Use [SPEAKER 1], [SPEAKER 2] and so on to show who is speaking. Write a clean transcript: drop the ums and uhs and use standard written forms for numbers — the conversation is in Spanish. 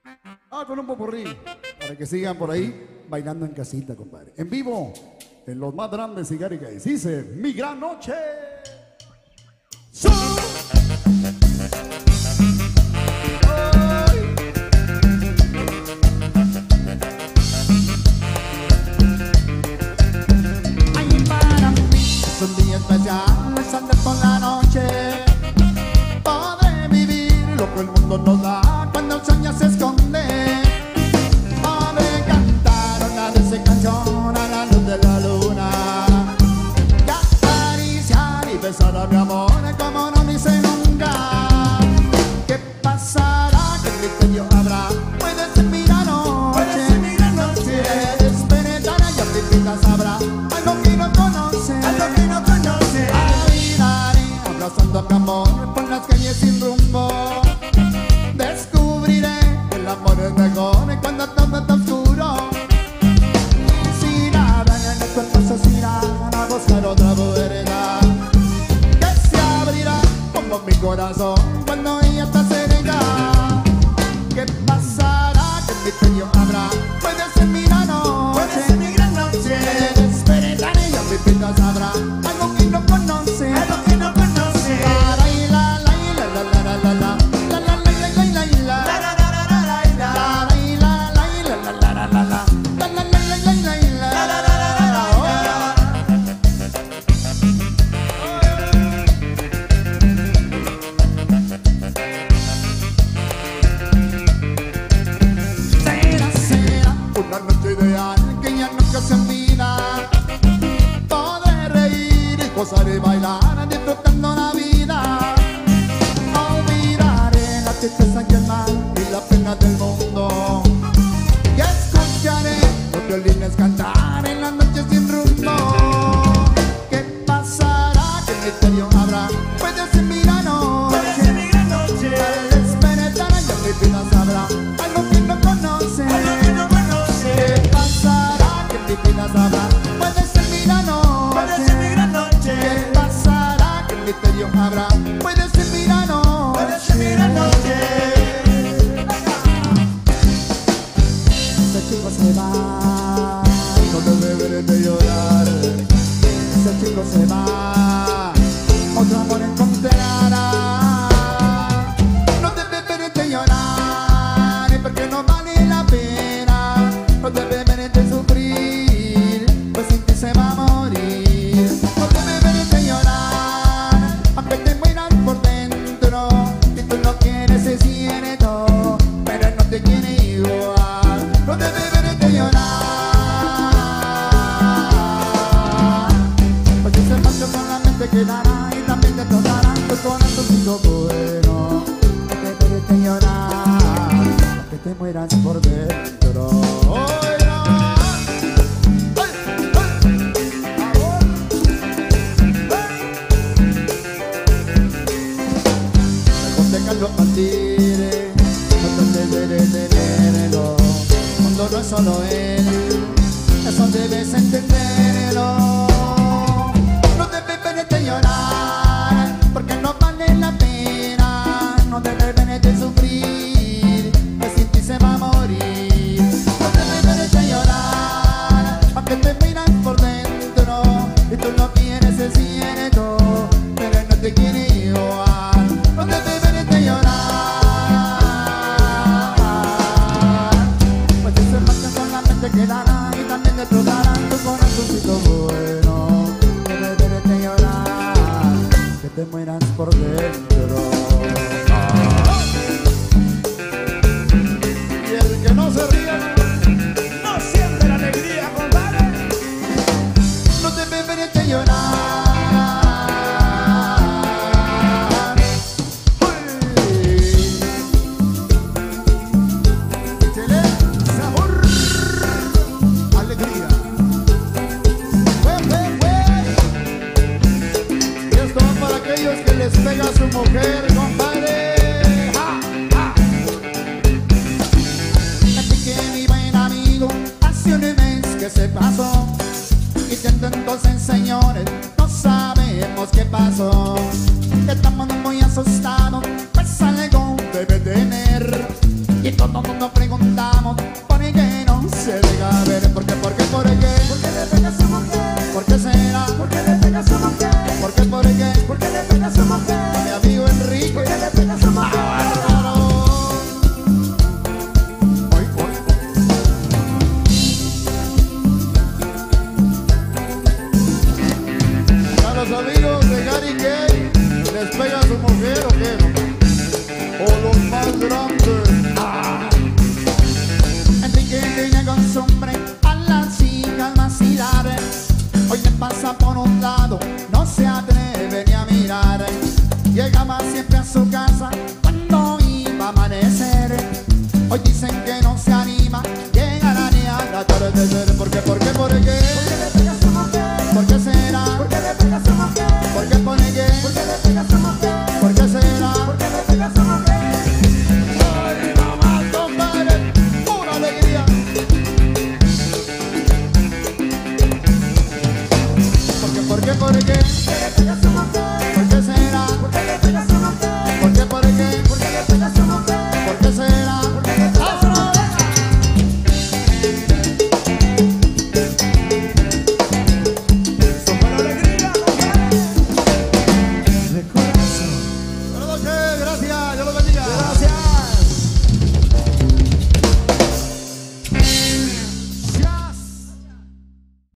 [SPEAKER 1] Con un popurrí, para que sigan por ahí bailando en casita, compadre. En vivo, en los más grandes cigarrillos. Dice, mi gran noche.
[SPEAKER 2] Ay, para mí es un día especial, es antes por la noche. Podré vivir lo que el mundo nos da cuando el sueño se esconde. Podré cantar una dulce canción a la luz de la luna y acariciar y besar a mi amor como no lo hice nunca. ¿Qué pasará? ¿Qué misterio habrá? Puede ser mi gran noche. Si eres penetrada y a ti sabrá algo que no conoce. Caminaré abrazando a mi amor por las calles sin rumbo. Descubriré el amor es mejor cuando todo está oscuro. Y si nada en nuestro paso se irán a buscar otra vereda que se abrirá como mi corazón cuando ella está cerca. ¿Qué pasará? ¿Qué misterio habrá? Puede ser mi gran noche. Eres penetrada y a mi vida sabrá algo que no conoce. Una noche ideal que ya nunca se olvida. Podré reír y gozar y bailar disfrutando la vida. Olvidaré la tristeza y el mal y la pena del mundo. Y escucharé los violines cantar en las noches sin rumbo. ¿Qué pasará? ¿Qué misterio habrá? Puede ser mi gran noche. Eres penetrada y a mi vida sabrá algo que no conoce. ¿Qué pasará? ¿Qué vida sabrá? Puede ser mi gran noche. ¿Qué pasará? ¿Qué misterio habrá? Puede ser mi gran noche. Ese chico se va y no te deberé de llorar. Ese chico se va, otro amor encontrará. No te deberé de llorar porque no vale la pena. No te deberé de sufrir, pues sin ti se va a morir. No te deberé de llorar, aunque te mueras por dentro. Si tú no quieres es cierto, pero no te quiere igual. No te deberé de llorar, porque ese paso solamente quedará y también te tocará tu corazoncito bueno. No te deberé de llorar, aunque te mueras por dentro. Déjalo partir, no te deberé tenerlo. Cuando no es solo él, eso debes entenderlo. No te deberé de llorar, porque no vale la pena. No te deberé de sufrir, que sin ti se va a morir. No te deberé de llorar, aunque te miran por dentro. Y tú no quieres es cierto, pero no te quiere igual. No te deberé de llorar, pues ese marcha solamente quedará y también te tocará tu corazoncito bueno. No te deberé de llorar, que te mueras por dentro.
[SPEAKER 1] Y el que no se ría,
[SPEAKER 3] No siente la alegría, compadre.
[SPEAKER 2] No te deberé de llorar.
[SPEAKER 1] pega a su mujer, compadre.
[SPEAKER 2] Así que mi buen amigo, hace un mes que se pasó, y siendo entonces, señores, no sabemos qué pasó. Estamos muy asustados, pues algo debe tener, y todo el mundo pregunta Hoy dicen que no se anima, llegará ni a la tarde de ser. ¿Por qué? ¿Por qué? ¿Por qué? ¿Por qué será? ¿Por qué? ¿Por qué? ¿Por qué será? Ay, mamá, compadre, una alegría. ¿Por qué? ¿Por qué?